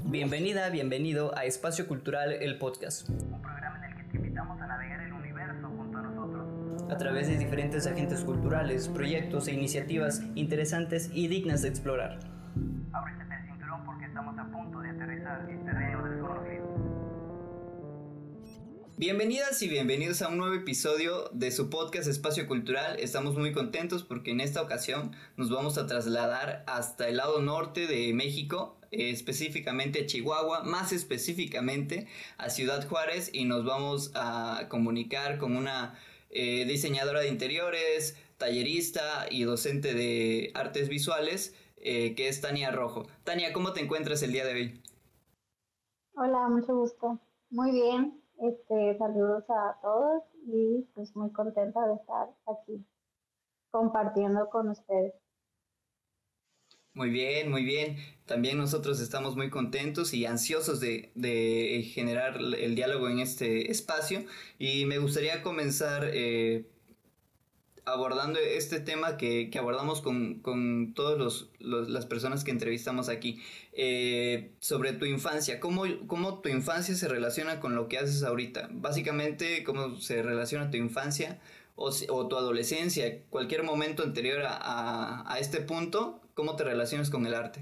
Bienvenida, bienvenido a Espacio Cultural, el podcast. Un programa en el que te invitamos a navegar el universo junto a nosotros. A través de diferentes agentes culturales, proyectos e iniciativas interesantes y dignas de explorar. Ábrete el cinturón porque estamos a punto de aterrizar en terreno desconocido. Bienvenidas y bienvenidos a un nuevo episodio de su podcast Espacio Cultural. Estamos muy contentos porque en esta ocasión nos vamos a trasladar hasta el lado norte de México, específicamente a Chihuahua, más específicamente a Ciudad Juárez, y nos vamos a comunicar con una diseñadora de interiores, tallerista y docente de artes visuales, que es Tania Rojo. Tania, ¿cómo te encuentras el día de hoy? Hola, mucho gusto. Muy bien. Saludos a todos y pues muy contenta de estar aquí compartiendo con ustedes. Muy bien, muy bien. También nosotros estamos muy contentos y ansiosos de generar el diálogo en este espacio, y me gustaría comenzar abordando este tema que abordamos con todas las personas que entrevistamos aquí, sobre tu infancia. ¿Cómo tu infancia se relaciona con lo que haces ahorita? Básicamente, ¿cómo se relaciona tu infancia o tu adolescencia, cualquier momento anterior a este punto? ¿Cómo te relacionas con el arte?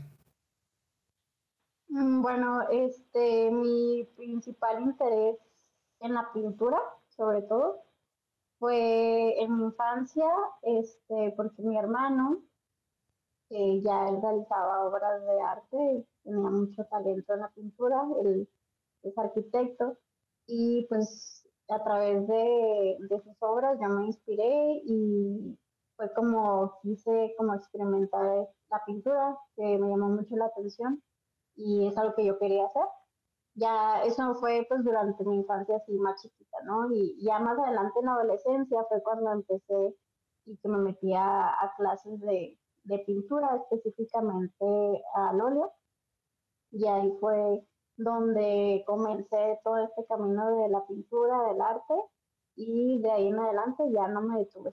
Bueno, mi principal interés en la pintura, sobre todo, fue en mi infancia, porque mi hermano, que ya él realizaba obras de arte, tenía mucho talento en la pintura, él es arquitecto, y pues a través de sus obras yo me inspiré y fue como quise como experimentar la pintura, que me llamó mucho la atención y es algo que yo quería hacer. Ya eso fue pues durante mi infancia así más chiquita, ¿no? Y ya más adelante en la adolescencia fue cuando empecé y que me metí a clases de pintura, específicamente al óleo, y ahí fue donde comencé todo este camino de la pintura, del arte, y de ahí en adelante ya no me detuve.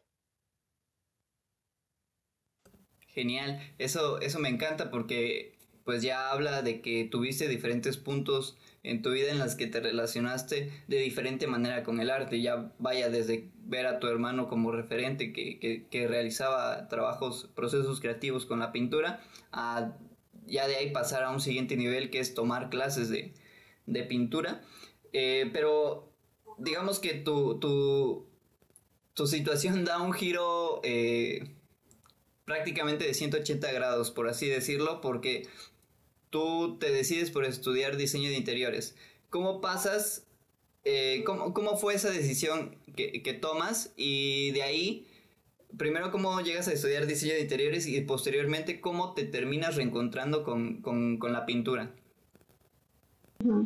Genial, eso me encanta porque pues ya habla de que tuviste diferentes puntos en tu vida en las que te relacionaste de diferente manera con el arte. Ya vaya desde ver a tu hermano como referente que realizaba procesos creativos con la pintura, a ya de ahí pasar a un siguiente nivel, que es tomar clases de pintura. Pero digamos que tu situación da un giro prácticamente de 180 grados, por así decirlo, porque tú te decides por estudiar diseño de interiores. ¿Cómo pasas? ¿Cómo fue esa decisión que tomas? Y de ahí, primero, ¿cómo llegas a estudiar diseño de interiores? Y posteriormente, ¿cómo te terminas reencontrando con la pintura? Uh-huh.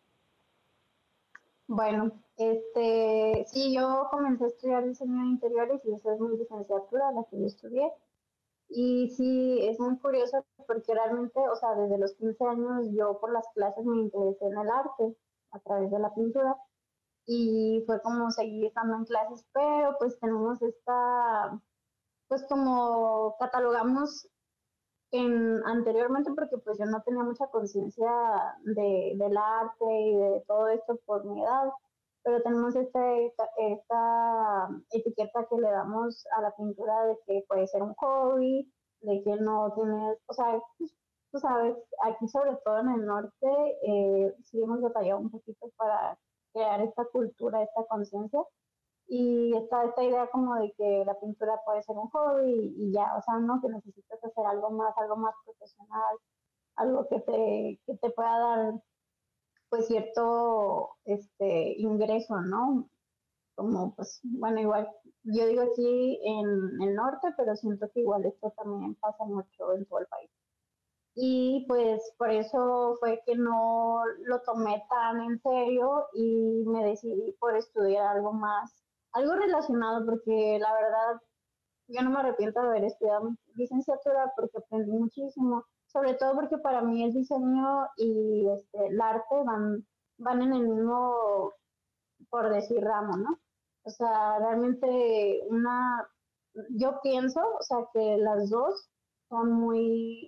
Bueno, sí, yo comencé a estudiar diseño de interiores y esa es mi licenciatura, la que yo estudié. Y sí, es muy curioso porque realmente, o sea, desde los 15 años yo por las clases me interesé en el arte a través de la pintura y fue como seguir estando en clases, pero pues tenemos pues como catalogamos anteriormente porque pues yo no tenía mucha conciencia del arte y de todo esto por mi edad, pero tenemos esta etiqueta que le damos a la pintura de que puede ser un hobby, de que no tienes, o sea, pues, tú sabes, aquí sobre todo en el norte sí hemos batallado un poquito para crear esta cultura, esta conciencia. Y está esta idea como de que la pintura puede ser un hobby y ya, o sea, no que necesitas hacer algo más profesional, algo que te pueda dar pues cierto ingreso, ¿no? Como pues, bueno, igual yo digo aquí en el norte, pero siento que igual esto también pasa mucho en todo el país. Y pues por eso fue que no lo tomé tan en serio y me decidí por estudiar algo más, algo relacionado, porque la verdad yo no me arrepiento de haber estudiado mi licenciatura porque aprendí muchísimo, sobre todo porque para mí el diseño y el arte van en el mismo, por decir, ramo, ¿no? O sea, realmente yo pienso, o sea, que las dos son muy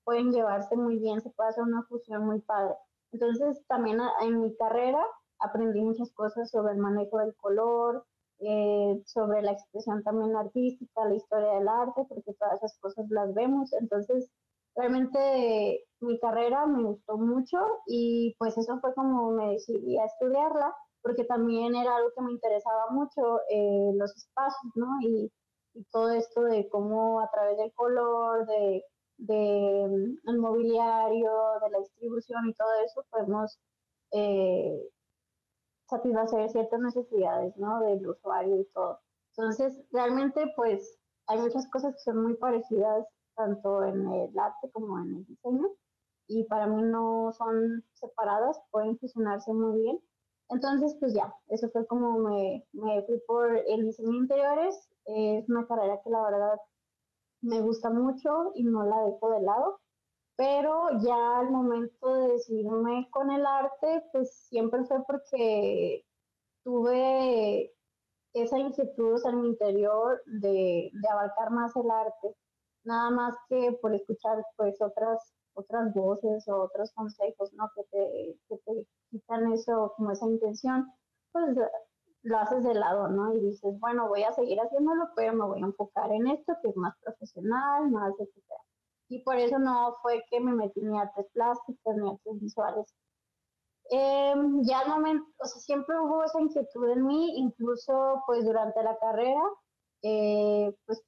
pueden llevarse muy bien, se puede hacer una fusión muy padre. Entonces también en mi carrera aprendí muchas cosas sobre el manejo del color, sobre la expresión también artística, la historia del arte, porque todas esas cosas las vemos. Entonces, realmente mi carrera me gustó mucho y pues eso fue como me decidí a estudiarla, porque también era algo que me interesaba mucho, los espacios, ¿no? Y todo esto de cómo a través del color, de el mobiliario, de la distribución y todo eso, podemos eh, satisfacer ciertas necesidades, ¿no? Del usuario y todo. Entonces, realmente, pues, hay muchas cosas que son muy parecidas tanto en el arte como en el diseño y para mí no son separadas, pueden fusionarse muy bien. Entonces, pues ya, eso fue como me fui por el diseño de interiores. Es una carrera que la verdad me gusta mucho y no la dejo de lado, pero ya al momento de decidirme con el arte, pues siempre fue porque tuve esa inquietud en mi interior de abarcar más el arte, nada más que por escuchar pues otras voces o otros consejos, ¿no? Que te quitan eso, como esa intención, pues lo haces de lado, ¿no? Y dices, bueno, voy a seguir haciéndolo, pero me voy a enfocar en esto que es más profesional, más etcétera. Y por eso no fue que me metí ni a artes plásticas ni a artes visuales. Ya al momento, o sea, siempre hubo esa inquietud en mí, incluso pues durante la carrera, pues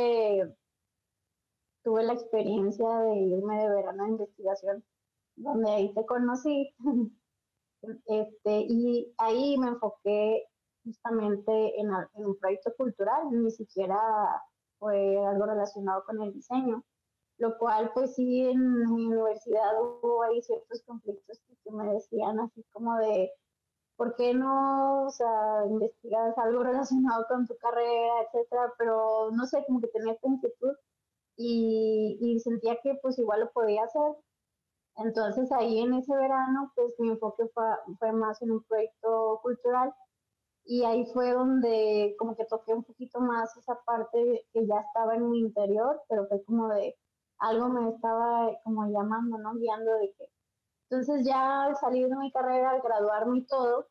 tuve la experiencia de irme de verano de investigación, donde ahí te conocí, y ahí me enfoqué justamente en un proyecto cultural, ni siquiera fue algo relacionado con el diseño, lo cual pues sí en mi universidad hubo ahí ciertos conflictos que me decían así como de ¿por qué no, o sea, investigas algo relacionado con tu carrera, etcétera? Pero no sé, como que tenía esta inquietud y sentía que pues igual lo podía hacer. Entonces ahí en ese verano pues mi enfoque fue más en un proyecto cultural y ahí fue donde como que toqué un poquito más esa parte que ya estaba en mi interior, pero fue como de algo me estaba como llamando, ¿no? Guiando de que. Entonces ya al salir de mi carrera, al graduarme y todo,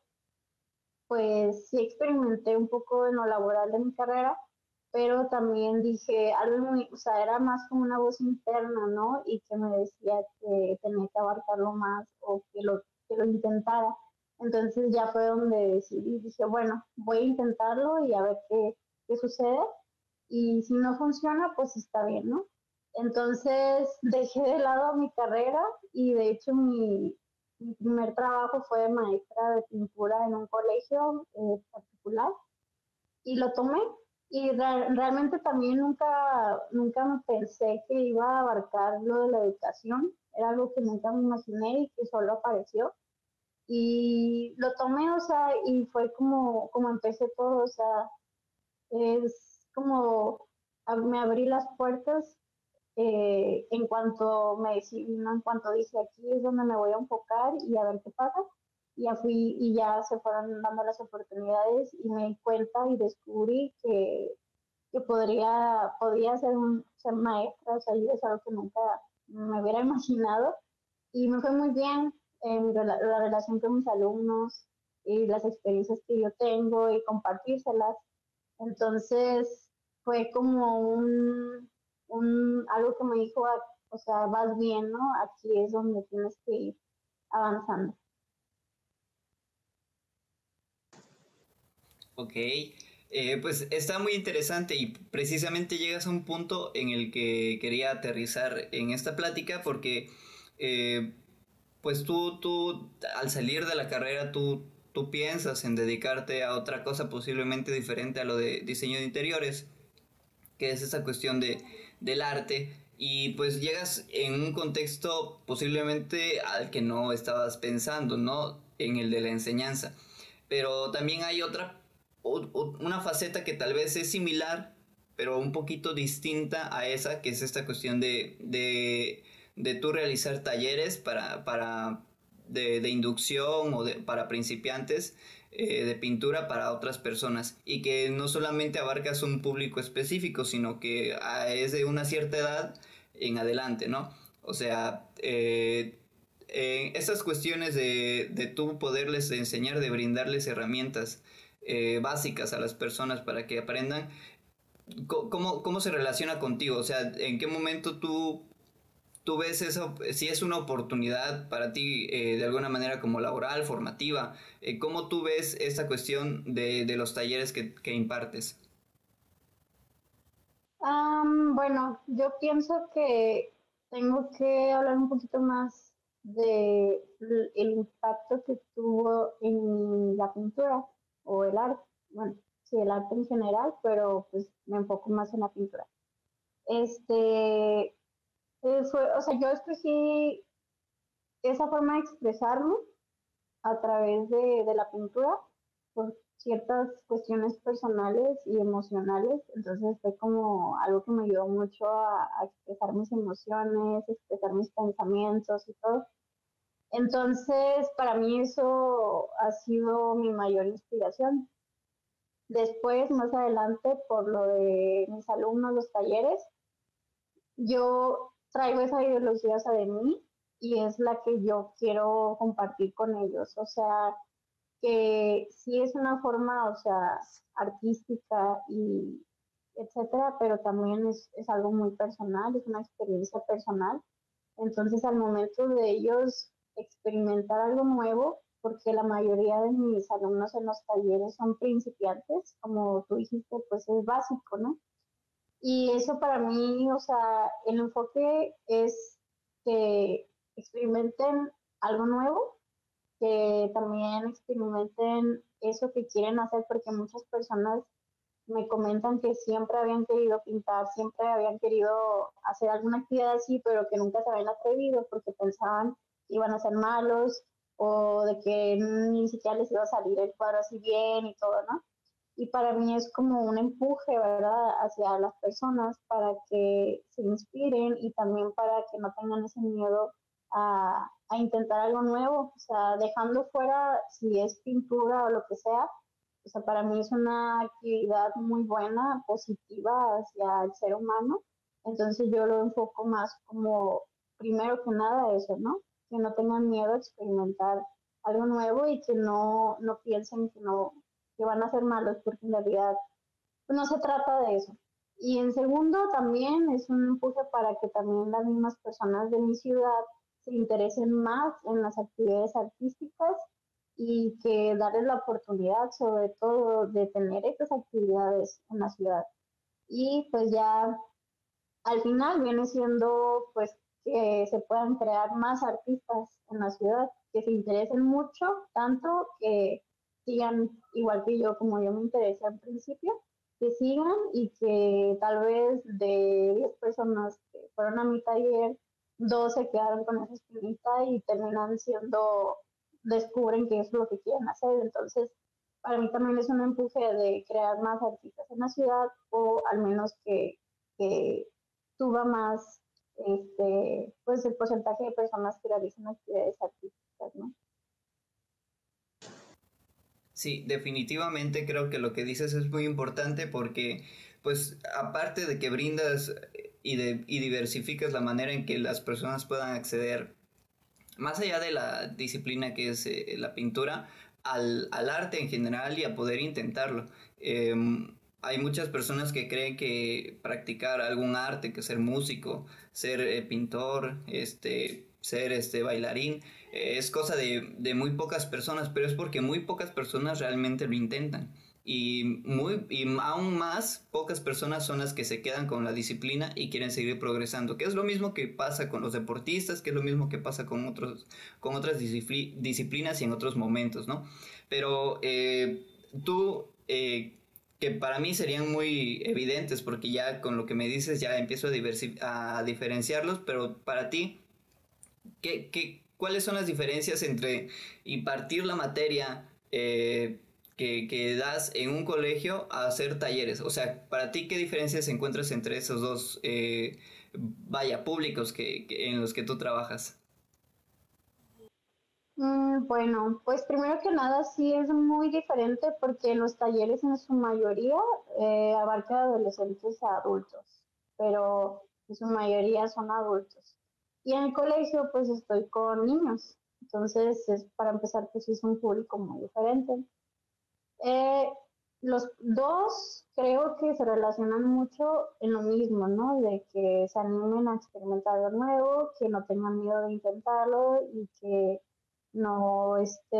pues sí experimenté un poco en lo laboral de mi carrera, pero también dije algo muy, o sea, era más como una voz interna, ¿no? Y que me decía que tenía que abarcarlo más o que lo intentara. Entonces ya fue donde decidí, dije, bueno, voy a intentarlo y a ver qué sucede. Y si no funciona, pues está bien, ¿no? Entonces dejé de lado mi carrera y de hecho mi primer trabajo fue de maestra de pintura en un colegio particular y lo tomé y realmente también nunca me pensé que iba a abarcar lo de la educación, era algo que nunca me imaginé y que solo apareció y lo tomé, o sea, y fue como empecé todo, o sea, es como me abrí las puertas en cuanto me decidí, ¿no? En cuanto dije aquí es donde me voy a enfocar y a ver qué pasa. Y ya fui y ya se fueron dando las oportunidades y me di cuenta y descubrí que podía ser maestra, o sea, y es algo que nunca me hubiera imaginado. Y me fue muy bien la relación con mis alumnos y las experiencias que yo tengo y compartírselas. Entonces fue como algo que me dijo, o sea, vas bien, ¿no? Aquí es donde tienes que ir avanzando. Ok, pues está muy interesante y precisamente llegas a un punto en el que quería aterrizar en esta plática porque eh, pues tú al salir de la carrera tú piensas en dedicarte a otra cosa posiblemente diferente a lo de diseño de interiores, que es esa cuestión del arte y pues llegas en un contexto posiblemente al que no estabas pensando, ¿no? En el de la enseñanza. Pero también hay una faceta que tal vez es similar, pero un poquito distinta a esa, que es esta cuestión de tú realizar talleres de inducción para principiantes de pintura para otras personas y que no solamente abarcas un público específico, sino que es de una cierta edad en adelante, ¿no? O sea, estas cuestiones de tú poderles enseñar, de brindarles herramientas básicas a las personas para que aprendan, ¿cómo se relaciona contigo? O sea, ¿en qué momento tú ves eso, si es una oportunidad para ti de alguna manera como laboral, formativa? ¿Cómo tú ves esta cuestión de los talleres que impartes? Bueno, yo pienso que tengo que hablar un poquito más de el impacto que tuvo en la pintura o el arte. Bueno, sí, el arte en general, pero pues me enfoco más en la pintura. Este, o sea, yo escogí esa forma de expresarme a través de la pintura por ciertas cuestiones personales y emocionales. Entonces fue como algo que me ayudó mucho a expresar mis emociones, expresar mis pensamientos y todo. Entonces, para mí eso ha sido mi mayor inspiración. Después, más adelante, por lo de mis alumnos, los talleres, yo traigo esa ideología de mí y es la que yo quiero compartir con ellos. O sea, que sí es una forma, o sea, artística y etcétera, pero también es algo muy personal, es una experiencia personal. Entonces, al momento de ellos experimentar algo nuevo, porque la mayoría de mis alumnos en los talleres son principiantes, como tú dijiste, pues es básico, ¿no? Y eso para mí, o sea, el enfoque es que experimenten algo nuevo, que también experimenten eso que quieren hacer, porque muchas personas me comentan que siempre habían querido pintar, siempre habían querido hacer alguna actividad así, pero que nunca se habían atrevido porque pensaban que iban a ser malos o de que ni siquiera les iba a salir el cuadro así bien y todo, ¿no? Y para mí es como un empuje, ¿verdad?, hacia las personas para que se inspiren y también para que no tengan ese miedo a intentar algo nuevo, o sea, dejando fuera si es pintura o lo que sea. O sea, para mí es una actividad muy buena, positiva hacia el ser humano. Entonces yo lo enfoco más como, primero que nada, eso, ¿no? Que no tengan miedo a experimentar algo nuevo y que no piensen que van a ser malos, porque en realidad pues, no se trata de eso. Y en segundo, también es un empuje para que también las mismas personas de mi ciudad se interesen más en las actividades artísticas y que darles la oportunidad, sobre todo, de tener estas actividades en la ciudad. Y pues ya al final viene siendo pues que se puedan crear más artistas en la ciudad, que se interesen mucho, tanto que sigan igual que yo, como yo me interesé al principio, que sigan y que tal vez de 10 personas que fueron a mi taller, 2 se quedaron con esa espinita y terminan siendo, descubren que es lo que quieren hacer. Entonces, para mí también es un empuje de crear más artistas en la ciudad o al menos que suba más pues el porcentaje de personas que realizan actividades artísticas, ¿no? Sí, definitivamente creo que lo que dices es muy importante porque, pues, aparte de que brindas y diversificas la manera en que las personas puedan acceder, más allá de la disciplina que es la pintura, al arte en general y a poder intentarlo. Hay muchas personas que creen que practicar algún arte, que ser músico, ser pintor, ser bailarín, es cosa de muy pocas personas, pero es porque muy pocas personas realmente lo intentan. Y aún más pocas personas son las que se quedan con la disciplina y quieren seguir progresando, que es lo mismo que pasa con los deportistas, que es lo mismo que pasa con otras disciplinas y en otros momentos, ¿no? Pero tú, que para mí serían muy evidentes, porque ya con lo que me dices ya empiezo a diferenciarlos, pero para ti, ¿cuáles son las diferencias entre impartir la materia que das en un colegio a hacer talleres? O sea, para ti, ¿qué diferencias encuentras entre esos dos, públicos en los que tú trabajas? Bueno, pues primero que nada sí es muy diferente porque los talleres en su mayoría abarcan de adolescentes a adultos, pero en su mayoría son adultos. Y en el colegio pues estoy con niños, entonces para empezar pues sí es un público muy diferente. Eh, los dos creo que se relacionan mucho en lo mismo, ¿no? De que se animen a experimentar algo nuevo, que no tengan miedo de intentarlo y que no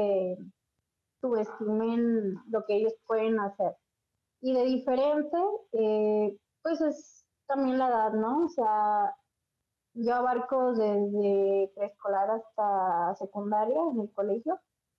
subestimen lo que ellos pueden hacer. Y de diferente, pues es también la edad, ¿no? O sea, yo abarco desde preescolar hasta secundaria en el colegio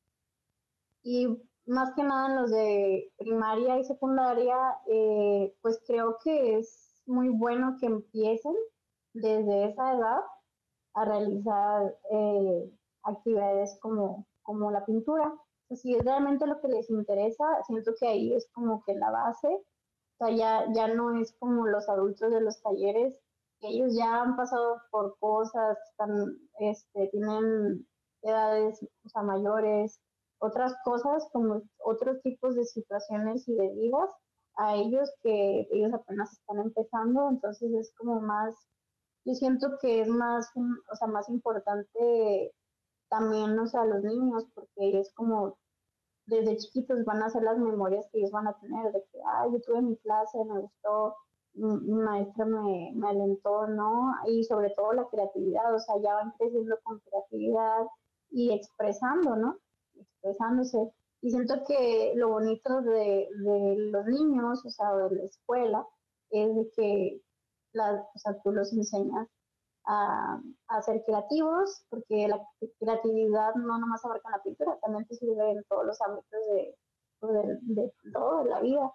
y más que nada en los de primaria y secundaria, pues creo que es muy bueno que empiecen desde esa edad a realizar actividades como la pintura. O sea, si es realmente lo que les interesa, siento que ahí es como que la base. O sea, ya no es como los adultos de los talleres, que ellos ya han pasado por cosas, están, tienen edades, o sea, mayores, otras cosas, como otros tipos de situaciones y de vidas, a ellos que ellos apenas están empezando, entonces es como más, yo siento que es más, o sea, más importante también, o sea, los niños, porque es como desde chiquitos van a ser las memorias que ellos van a tener, de que, ah, yo tuve mi clase, me gustó, mi maestra me alentó, ¿no? Y sobre todo la creatividad, o sea, ya van creciendo con creatividad y expresando, ¿no? Expresándose. Y siento que lo bonito de los niños, o sea, de la escuela, es de que o sea, tú los enseñas a ser creativos, porque la creatividad no nomás abarca la pintura, también te sirve en todos los ámbitos de todo, de la vida.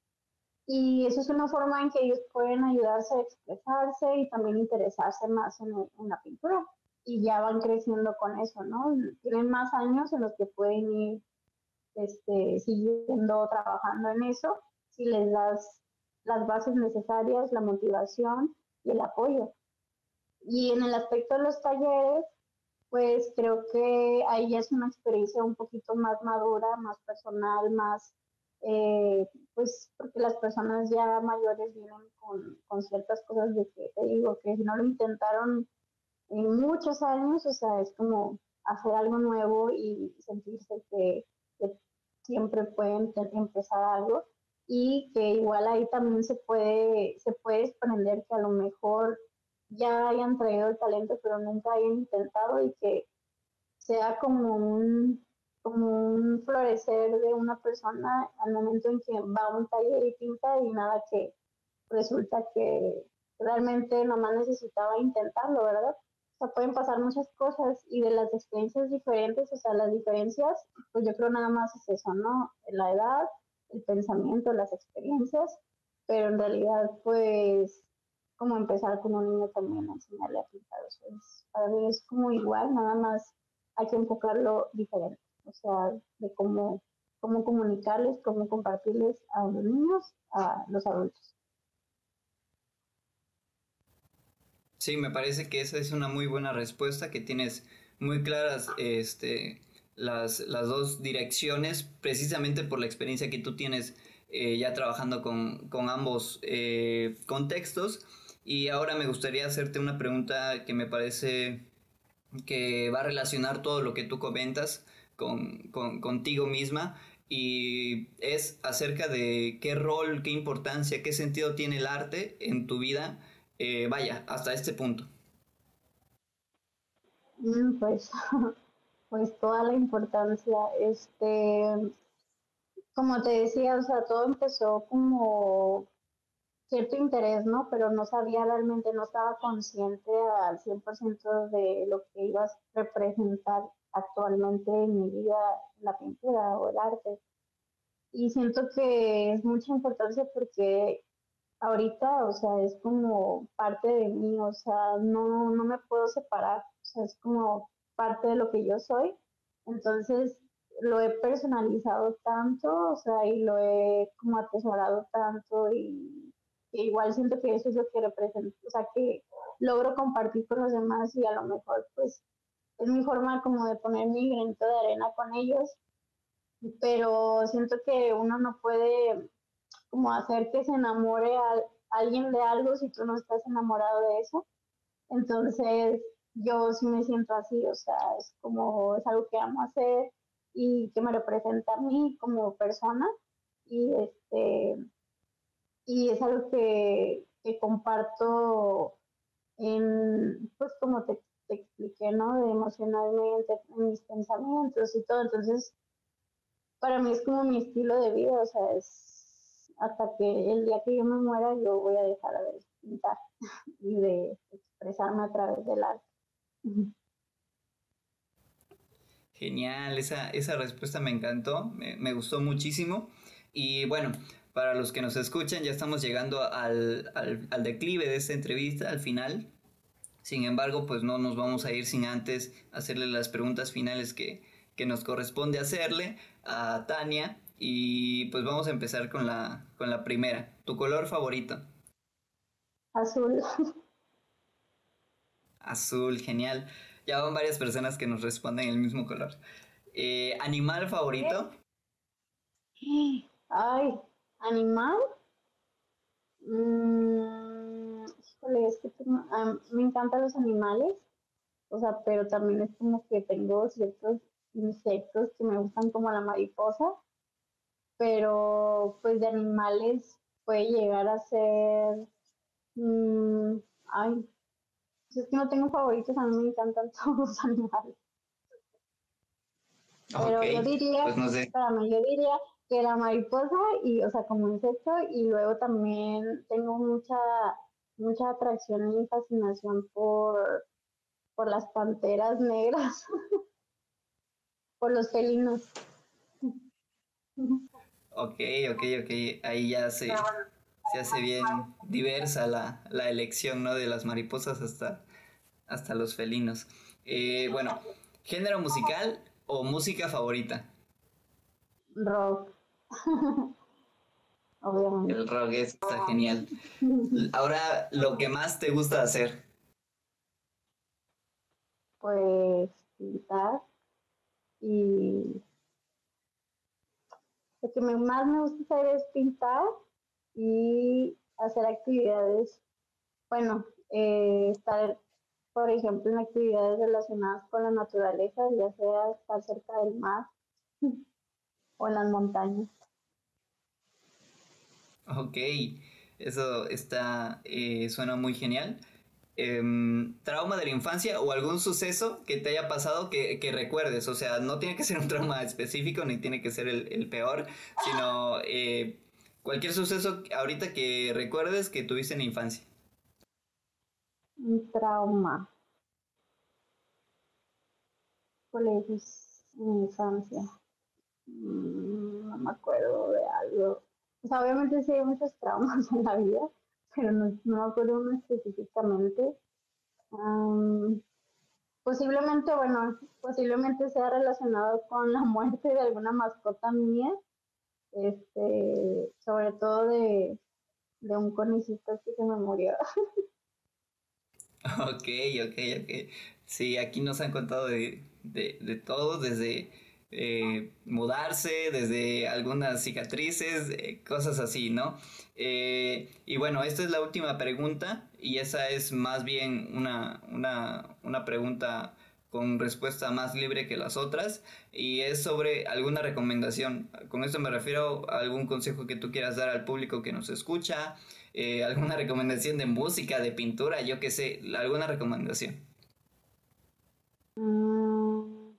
Y eso es una forma en que ellos pueden ayudarse a expresarse y también interesarse más en la pintura. Y ya van creciendo con eso, ¿no? Tienen más años en los que pueden ir siguiendo trabajando en eso si les das las bases necesarias, la motivación y el apoyo. Y en el aspecto de los talleres, pues creo que ahí ya es una experiencia un poquito más madura, más personal, más, pues porque las personas ya mayores vienen con ciertas cosas de que te digo que si no lo intentaron en muchos años, o sea, es como hacer algo nuevo y sentirse que siempre pueden empezar algo y que igual ahí también se puede desprender que a lo mejor ya hayan traído el talento pero nunca hayan intentado y que sea como un florecer de una persona al momento en que va a un taller y pinta y nada que resulta que realmente nomás necesitaba intentarlo, ¿verdad? O sea, pueden pasar muchas cosas y de las experiencias diferentes, o sea, las diferencias, pues yo creo nada más es eso, ¿no? La edad, el pensamiento, las experiencias, pero en realidad, pues, como empezar con un niño también a enseñarle a pintar, o sea, para mí es como igual, nada más hay que enfocarlo diferente, o sea, de cómo comunicarles, cómo compartirles a los niños, a los adultos. Sí, me parece que esa es una muy buena respuesta, que tienes muy claras las dos direcciones, precisamente por la experiencia que tú tienes ya trabajando con ambos contextos. Y ahora me gustaría hacerte una pregunta que me parece que va a relacionar todo lo que tú comentas contigo misma, y es acerca de qué rol, qué importancia, qué sentido tiene el arte en tu vida, vaya, hasta este punto. Pues, pues toda la importancia, como te decía, o sea, todo empezó como cierto interés, ¿no? Pero no sabía realmente, no estaba consciente al 100% de lo que iba a representar actualmente en mi vida la pintura o el arte. Y siento que es mucha importancia porque ahorita, o sea, es como parte de mí, o sea, no me puedo separar, o sea, es como parte de lo que yo soy. Entonces, lo he personalizado tanto, o sea, y lo he como atesorado tanto y que igual siento que eso es lo que representa, o sea, que logro compartir con los demás y a lo mejor, pues, es mi forma como de poner mi granito de arena con ellos, pero siento que uno no puede como hacer que se enamore a alguien de algo si tú no estás enamorado de eso. Entonces, yo sí me siento así, o sea, es como, es algo que amo hacer y que me representa a mí como persona y y es algo que comparto pues como te expliqué, ¿no? De emocionalmente, en mis pensamientos y todo, entonces para mí es como mi estilo de vida, o sea, es hasta que el día que yo me muera yo voy a dejar de pintar y de expresarme a través del arte. Genial, esa respuesta me encantó, me gustó muchísimo. Y bueno, para los que nos escuchan, ya estamos llegando al declive de esta entrevista, al final. Sin embargo, pues no nos vamos a ir sin antes hacerle las preguntas finales que nos corresponde hacerle a Tania. Y pues vamos a empezar con la primera. ¿Tu color favorito? Azul. Azul, genial. Ya van varias personas que nos responden el mismo color. ¿Animal favorito? Ay, animal. Híjole, es que me encantan los animales, o sea, pero también es como que tengo ciertos insectos que me gustan como la mariposa, pero pues de animales puede llegar a ser, mm, ay, pues es que no tengo favoritos, a mí me encantan todos los animales, Ok, pero yo diría, pues no sé. espérame, yo diría que la mariposa y, o sea, como insecto y luego también tengo mucha atracción y fascinación por las panteras negras, por los felinos. Ok, ok. Ahí ya se hace bien diversa la elección, ¿no? De las mariposas hasta los felinos. Bueno, ¿género musical o música favorita? Rock, obviamente. El rock está genial. Ahora, lo que más te gusta hacer. Pues pintar y lo que más me gusta hacer es pintar y hacer actividades, bueno, estar, por ejemplo, en actividades relacionadas con la naturaleza, ya sea estar cerca del mar o en las montañas. Ok, eso suena muy genial. ¿Trauma de la infancia o algún suceso que te haya pasado que recuerdes? O sea, no tiene que ser un trauma específico ni tiene que ser el peor, sino cualquier suceso ahorita que recuerdes que tuviste en la infancia. Un trauma, colegios, en mi infancia. No me acuerdo de algo. O sea, obviamente sí hay muchos traumas en la vida, pero no me acuerdo uno específicamente. Am, posiblemente sea relacionado con la muerte de alguna mascota mía, sobre todo de un conejito que se me murió. Ok, ok. Sí, aquí nos han contado de todo, desde mudarse, desde algunas cicatrices, cosas así, ¿no? Y bueno, esta es la última pregunta y esa es más bien una pregunta con respuesta más libre que las otras y es sobre alguna recomendación. Con esto me refiero a algún consejo que tú quieras dar al público que nos escucha, alguna recomendación de música, de pintura, yo qué sé, alguna recomendación. Mm,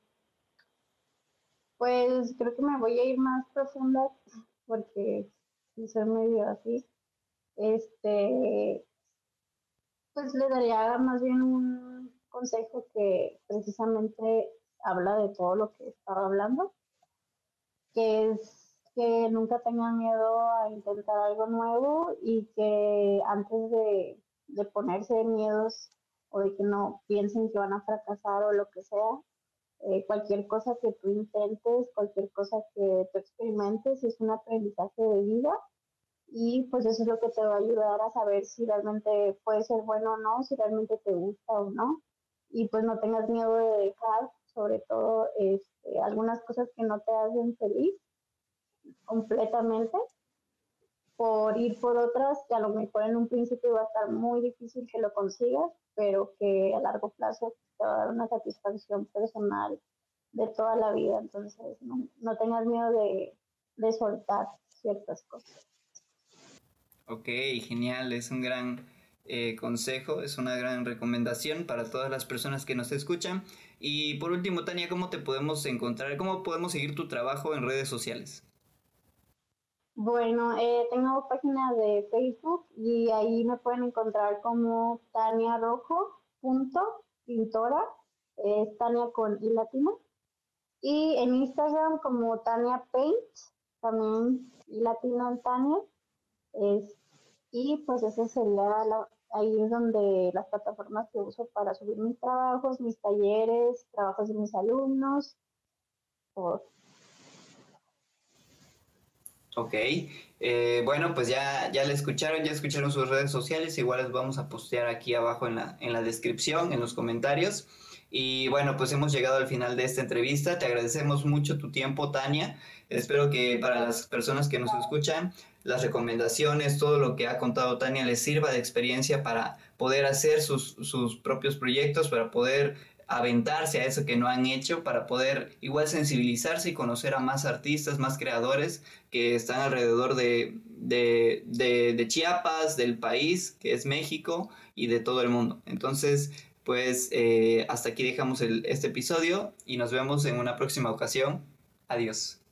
pues creo que me voy a ir más profunda porque sí soy medio así. Este, pues le daría más bien un consejo que precisamente habla de todo lo que estaba hablando, que es que nunca tengan miedo a intentar algo nuevo y que antes de ponerse miedos o de que no piensen que van a fracasar o lo que sea, cualquier cosa que tú intentes, cualquier cosa que tú experimentes es un aprendizaje de vida y pues eso es lo que te va a ayudar a saber si realmente puede ser bueno o no, si realmente te gusta o no. Y pues no tengas miedo de dejar, sobre todo, algunas cosas que no te hacen feliz completamente por ir por otras que a lo mejor en un principio va a estar muy difícil que lo consigas, pero que a largo plazo te va a dar una satisfacción personal de toda la vida. Entonces, no tengas miedo de soltar ciertas cosas. Ok, genial, es un gran consejo, es una gran recomendación para todas las personas que nos escuchan. Y por último, Tania, ¿cómo te podemos encontrar? ¿Cómo podemos seguir tu trabajo en redes sociales? Bueno, tengo página de Facebook y ahí me pueden encontrar como Tania Rojo, punto, pintora, es Tania con I latina. Y en Instagram como Tania Paint, también I latina en Tania. Es, y pues ese sería ahí es donde las plataformas que uso para subir mis trabajos, mis talleres, trabajos de mis alumnos. Por... Ok, bueno, pues ya la escucharon, ya escucharon sus redes sociales, igual las vamos a postear aquí abajo en la descripción, en los comentarios. Y bueno, pues hemos llegado al final de esta entrevista, te agradecemos mucho tu tiempo, Tania. Espero que para las personas que nos escuchan, las recomendaciones, todo lo que ha contado Tania les sirva de experiencia para poder hacer sus propios proyectos, para poder aventarse a eso que no han hecho, para poder igual sensibilizarse y conocer a más artistas, más creadores que están alrededor de Chiapas, del país, que es México, y de todo el mundo. Entonces, pues hasta aquí dejamos este episodio y nos vemos en una próxima ocasión. Adiós.